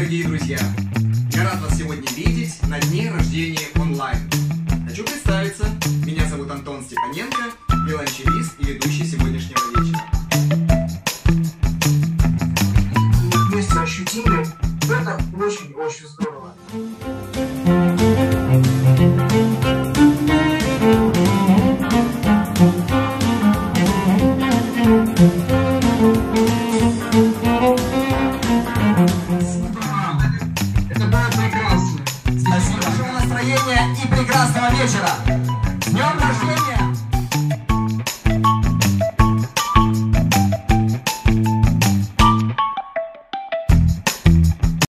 дорогие друзья! Я рад вас сегодня видеть на дне рождения онлайн. Хочу представиться. Меня зовут Антон Степаненко, виолончелист и ведущий сегодняшнего вечера. Вместе ощутили, это очень-очень здорово. Это было прекрасно. Спасибо. Хорошего настроения и прекрасного вечера. С днем рождения!